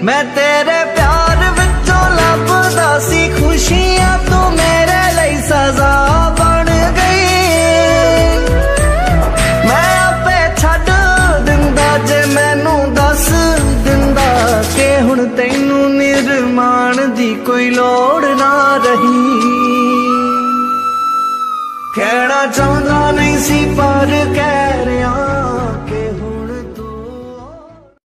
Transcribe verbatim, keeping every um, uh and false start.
मैं तेरे प्यार विचों लभदा सी खुशियां, तू मेरे लिए सजा बन गई। मैं आपे छड्ड दिंदा जे मैनू दस दिंदा कि हुण तैनू निर्माण दी कोई लोड़ ना रही। कहना चाहता नहीं सी पर कह